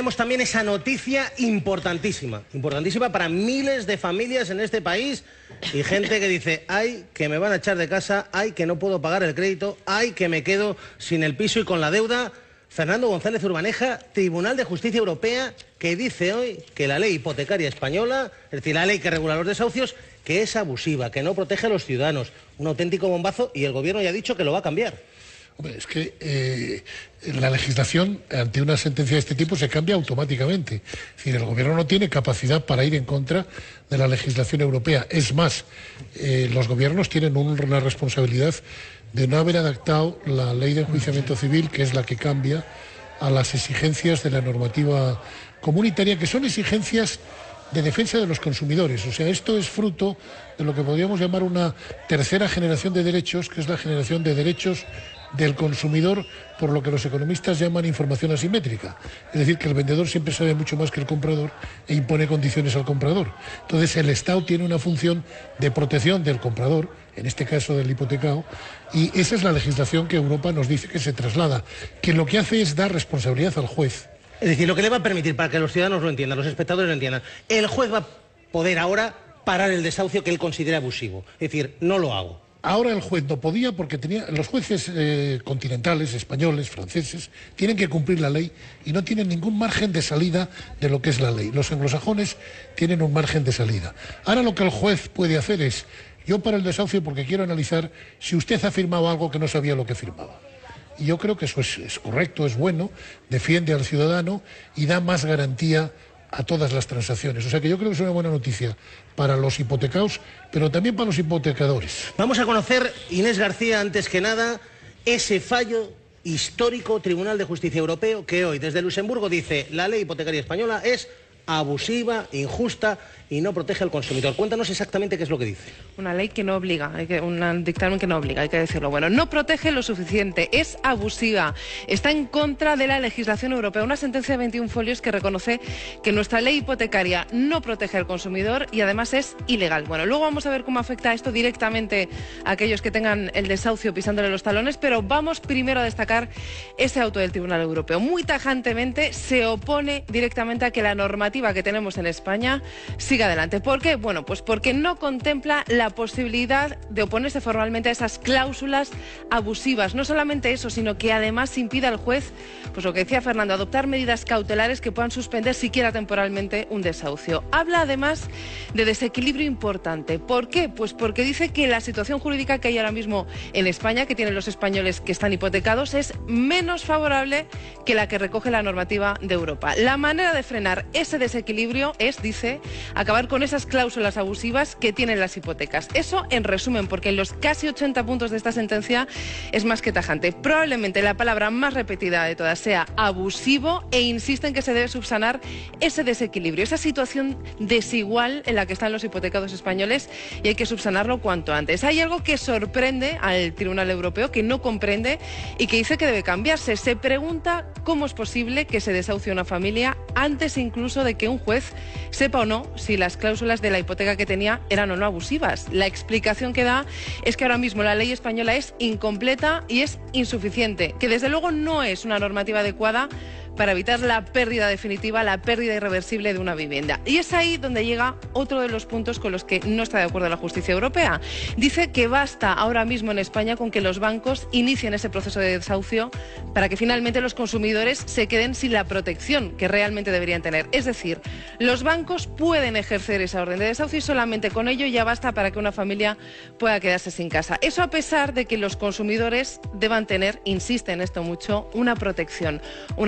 tenemos también esa noticia importantísima para miles de familias en este país y gente que dice, ay, que me van a echar de casa, ay, que no puedo pagar el crédito, ay, que me quedo sin el piso y con la deuda. Fernando González Urbaneja, Tribunal de Justicia Europea, que dice hoy que la ley hipotecaria española, es decir, la ley que regula los desahucios, que es abusiva, que no protege a los ciudadanos. Un auténtico bombazo y el gobierno ya ha dicho que lo va a cambiar. Hombre, es que la legislación ante una sentencia de este tipo se cambia automáticamente. Es decir, el gobierno no tiene capacidad para ir en contra de la legislación europea. Es más, los gobiernos tienen una responsabilidad de no haber adaptado la ley de enjuiciamiento civil, que es la que cambia, a las exigencias de la normativa comunitaria, que son exigencias de defensa de los consumidores. O sea, esto es fruto de lo que podríamos llamar una tercera generación de derechos, que es la generación de derechos del consumidor, por lo que los economistas llaman información asimétrica. Es decir, que el vendedor siempre sabe mucho más que el comprador e impone condiciones al comprador. Entonces, el Estado tiene una función de protección del comprador, en este caso del hipotecado, y esa es la legislación que Europa nos dice que se traslada, que lo que hace es dar responsabilidad al juez. Es decir, lo que le va a permitir, para que los ciudadanos lo entiendan, los espectadores lo entiendan, el juez va a poder ahora parar el desahucio que él considera abusivo. Es decir, no lo hago. Ahora el juez no podía porque los jueces continentales, españoles, franceses, tienen que cumplir la ley y no tienen ningún margen de salida de lo que es la ley. Los anglosajones tienen un margen de salida. Ahora lo que el juez puede hacer es, yo paro el desahucio porque quiero analizar si usted ha firmado algo que no sabía lo que firmaba. Y yo creo que eso es correcto, es bueno, defiende al ciudadano y da más garantía a todas las transacciones. O sea que yo creo que es una buena noticia para los hipotecados, pero también para los hipotecadores. Vamos a conocer, Inés García, antes que nada, ese fallo histórico Tribunal de Justicia Europeo que hoy desde Luxemburgo dice la ley hipotecaria española es abusiva, injusta y no protege al consumidor. Cuéntanos exactamente qué es lo que dice. Una ley que no obliga, un dictamen que no obliga, hay que decirlo. Bueno, no protege lo suficiente, es abusiva, está en contra de la legislación europea. Una sentencia de 21 folios que reconoce que nuestra ley hipotecaria no protege al consumidor y además es ilegal. Bueno, luego vamos a ver cómo afecta esto directamente a aquellos que tengan el desahucio pisándole los talones, pero vamos primero a destacar ese auto del Tribunal Europeo. Muy tajantemente se opone directamente a que la normativa que tenemos en España siga adelante. ¿Por qué? Bueno, pues porque no contempla la posibilidad de oponerse formalmente a esas cláusulas abusivas. No solamente eso, sino que además impide al juez, pues lo que decía Fernando, adoptar medidas cautelares que puedan suspender siquiera temporalmente un desahucio. Habla además de desequilibrio importante. ¿Por qué? Pues porque dice que la situación jurídica que hay ahora mismo en España, que tienen los españoles que están hipotecados, es menos favorable que la que recoge la normativa de Europa. La manera de frenar ese desequilibrio es, dice, acabar con esas cláusulas abusivas que tienen las hipotecas. Eso en resumen, porque en los casi 80 puntos de esta sentencia es más que tajante. Probablemente la palabra más repetida de todas sea abusivo e insiste en que se debe subsanar ese desequilibrio, esa situación desigual en la que están los hipotecados españoles y hay que subsanarlo cuanto antes. Hay algo que sorprende al Tribunal Europeo, que no comprende y que dice que debe cambiarse. Se pregunta cómo es posible que se desahucie una familia antes incluso de que un juez sepa o no si las cláusulas de la hipoteca que tenía eran o no abusivas. La explicación que da es que ahora mismo la ley española es incompleta y es insuficiente, que desde luego no es una normativa adecuada para evitar la pérdida definitiva, la pérdida irreversible de una vivienda. Y es ahí donde llega otro de los puntos con los que no está de acuerdo la justicia europea. Dice que basta ahora mismo en España con que los bancos inicien ese proceso de desahucio para que finalmente los consumidores se queden sin la protección que realmente deberían tener. Es decir, los bancos pueden ejercer esa orden de desahucio y solamente con ello ya basta para que una familia pueda quedarse sin casa. Eso a pesar de que los consumidores deban tener, insiste en esto mucho, una protección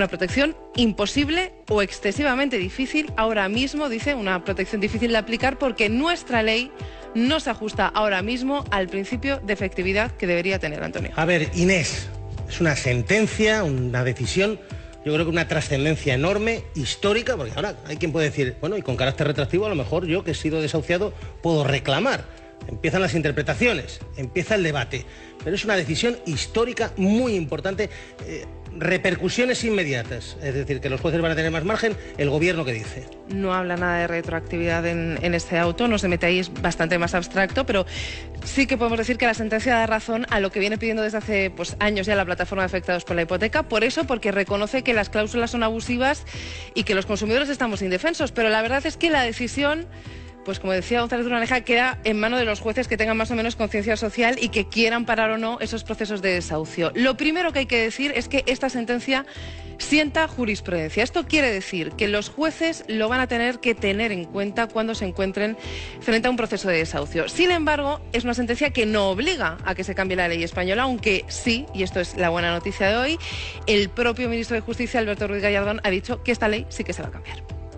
imposible o excesivamente difícil ahora mismo, dice, una protección difícil de aplicar porque nuestra ley no se ajusta ahora mismo al principio de efectividad que debería tener, Antonio. A ver, Inés, es una sentencia, una decisión, yo creo que una trascendencia enorme, histórica, porque ahora hay quien puede decir, bueno, y con carácter retroactivo a lo mejor yo que he sido desahuciado puedo reclamar. Empiezan las interpretaciones, empieza el debate, pero es una decisión histórica muy importante. repercusiones inmediatas, es decir, que los jueces van a tener más margen, ¿el gobierno qué dice? No habla nada de retroactividad en este auto, no se mete ahí, es bastante más abstracto, pero sí que podemos decir que la sentencia da razón a lo que viene pidiendo desde hace años ya la plataforma de afectados por la hipoteca, por eso, porque reconoce que las cláusulas son abusivas y que los consumidores estamos indefensos, pero la verdad es que la decisión, pues como decía González Urbaneja, queda en manos de los jueces que tengan más o menos conciencia social y que quieran parar o no esos procesos de desahucio. Lo primero que hay que decir es que esta sentencia sienta jurisprudencia. Esto quiere decir que los jueces lo van a tener que tener en cuenta cuando se encuentren frente a un proceso de desahucio. Sin embargo, es una sentencia que no obliga a que se cambie la ley española, aunque sí, y esto es la buena noticia de hoy, el propio ministro de Justicia, Alberto Ruiz Gallardón, ha dicho que esta ley sí que se va a cambiar.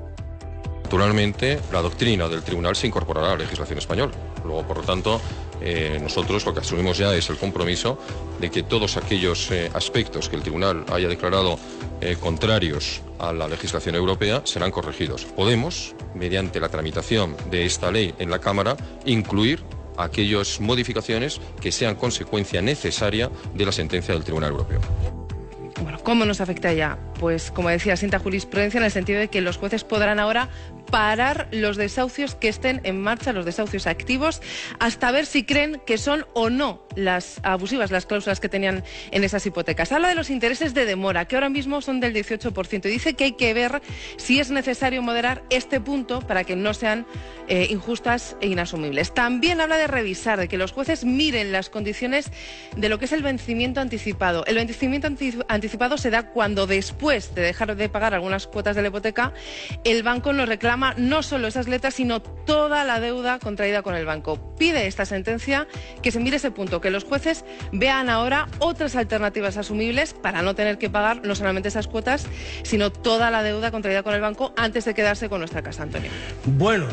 Naturalmente, la doctrina del tribunal se incorporará a la legislación española. Luego, por lo tanto, nosotros lo que asumimos ya es el compromiso de que todos aquellos aspectos que el tribunal haya declarado contrarios a la legislación europea serán corregidos. Podemos, mediante la tramitación de esta ley en la Cámara, incluir aquellas modificaciones que sean consecuencia necesaria de la sentencia del Tribunal Europeo. Bueno, ¿cómo nos afecta ya? Pues, como decía, sienta jurisprudencia en el sentido de que los jueces podrán ahora parar los desahucios que estén en marcha, los desahucios activos, hasta ver si creen que son o no las abusivas las cláusulas que tenían en esas hipotecas. Habla de los intereses de demora, que ahora mismo son del 18%, y dice que hay que ver si es necesario moderar este punto para que no sean injustas e inasumibles. También habla de revisar, de que los jueces miren las condiciones de lo que es el vencimiento anticipado. El vencimiento anticipado se da cuando después de dejar de pagar algunas cuotas de la hipoteca, el banco nos reclama no solo esas letras, sino toda la deuda contraída con el banco. Pide esta sentencia que se mire ese punto, que los jueces vean ahora otras alternativas asumibles para no tener que pagar no solamente esas cuotas, sino toda la deuda contraída con el banco antes de quedarse con nuestra casa, Antonio. Bueno,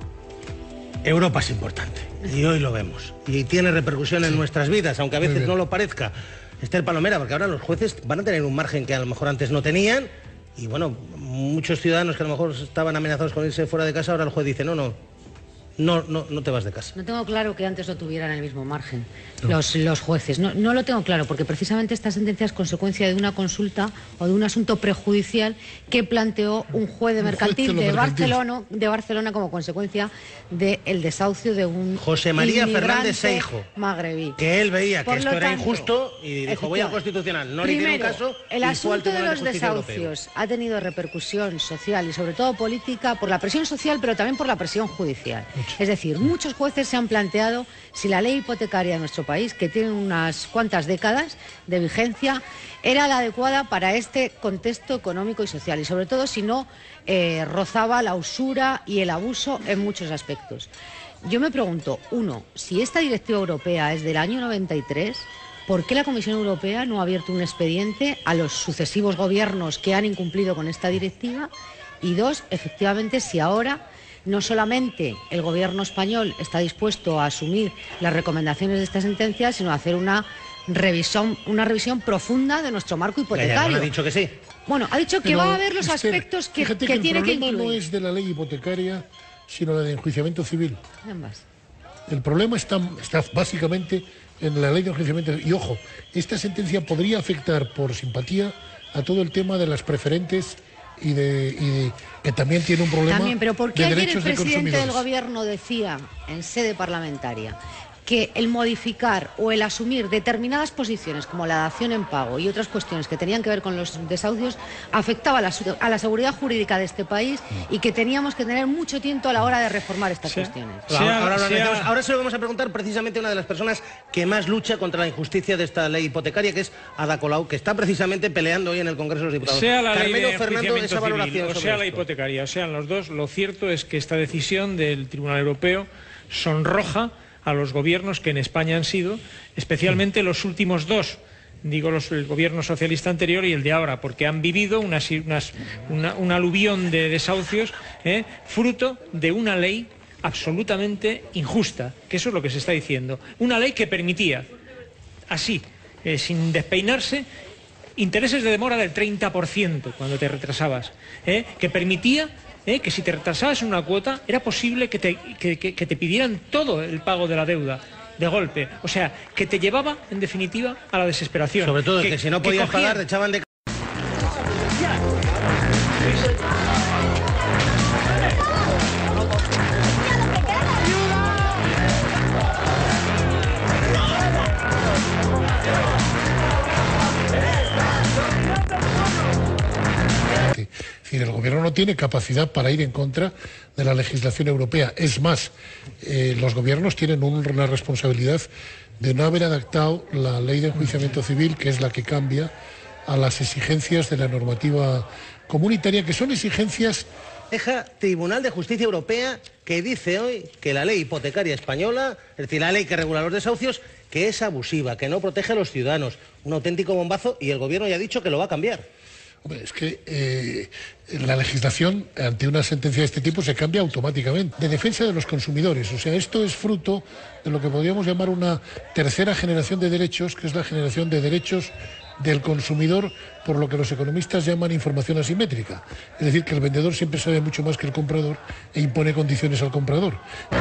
Europa es importante y hoy lo vemos y tiene repercusión en nuestras vidas, aunque a veces no lo parezca. Esther Palomera, porque ahora los jueces van a tener un margen que a lo mejor antes no tenían. Y bueno, muchos ciudadanos que a lo mejor estaban amenazados con irse fuera de casa, ahora el juez dice, no te vas de casa. No tengo claro que antes no tuvieran el mismo margen los jueces. No lo tengo claro, porque precisamente esta sentencia es consecuencia de una consulta o de un asunto prejudicial que planteó un juez de mercantil de Barcelona como consecuencia del desahucio de un José María Fernández Seijo, magrebí. Que él veía que esto era injusto y dijo, voy al Constitucional. No le hicieron caso. El asunto de los desahucios ha tenido repercusión social y sobre todo política por la presión social, pero también por la presión judicial. Es decir, muchos jueces se han planteado si la ley hipotecaria de nuestro país, que tiene unas cuantas décadas de vigencia, era la adecuada para este contexto económico y social, y sobre todo si no rozaba la usura y el abuso en muchos aspectos. Yo me pregunto, uno, si esta directiva europea es del año 93, ¿por qué la Comisión Europea no ha abierto un expediente a los sucesivos gobiernos que han incumplido con esta directiva? Y dos, efectivamente, si ahora no solamente el gobierno español está dispuesto a asumir las recomendaciones de esta sentencia, sino a hacer una revisión profunda de nuestro marco hipotecario. Ha dicho que sí. Bueno, ha dicho que va a ver los aspectos que tiene que incluir. El problema no es de la ley hipotecaria, sino la de enjuiciamiento civil. Ambas. El problema está básicamente en la ley de enjuiciamiento civil. Y ojo, esta sentencia podría afectar por simpatía a todo el tema de las preferentes y que también tiene un problema también, pero ¿por qué de ayer derechos el de consumidores? presidente del gobierno decía en sede parlamentaria que el modificar o el asumir determinadas posiciones como la dación en pago y otras cuestiones que tenían que ver con los desahucios afectaba a la seguridad jurídica de este país y que teníamos que tener mucho tiempo a la hora de reformar estas cuestiones? Ahora se lo vamos a preguntar precisamente a una de las personas que más lucha contra la injusticia de esta ley hipotecaria, que es Ada Colau, que está precisamente peleando hoy en el Congreso de los Diputados. Sea la Carmelo, ley de Fernando, esa valoración civil, o sobre sea la esto. hipotecaria, o sean los dos, lo cierto es que esta decisión del Tribunal Europeo sonroja a los gobiernos que en España han sido, especialmente los últimos dos, digo el gobierno socialista anterior y el de ahora, porque han vivido un aluvión de desahucios fruto de una ley absolutamente injusta, que eso es lo que se está diciendo. Una ley que permitía, así, sin despeinarse, intereses de demora del 30% cuando te retrasabas, que permitía que si te retrasabas en una cuota era posible que te pidieran todo el pago de la deuda de golpe, o sea, que te llevaba en definitiva a la desesperación. Sobre todo que si no podías pagar te echaban de Es decir, el gobierno no tiene capacidad para ir en contra de la legislación europea. Es más, los gobiernos tienen una responsabilidad de no haber adaptado la ley de enjuiciamiento civil, que es la que cambia, a las exigencias de la normativa comunitaria, que son exigencias... Tribunal de Justicia Europea, que dice hoy que la ley hipotecaria española, es decir, la ley que regula los desahucios, que es abusiva, que no protege a los ciudadanos. Un auténtico bombazo, y el gobierno ya ha dicho que lo va a cambiar. Hombre, es que la legislación ante una sentencia de este tipo se cambia automáticamente. De defensa de los consumidores. O sea, esto es fruto de lo que podríamos llamar una tercera generación de derechos, que es la generación de derechos del consumidor, por lo que los economistas llaman información asimétrica. Es decir, que el vendedor siempre sabe mucho más que el comprador e impone condiciones al comprador.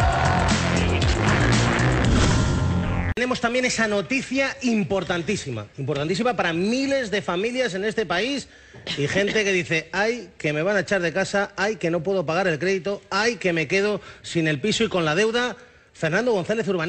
Tenemos también esa noticia importantísima para miles de familias en este país y gente que dice, ay, que me van a echar de casa, ay, que no puedo pagar el crédito, ay, que me quedo sin el piso y con la deuda. Fernando González Urbaneta.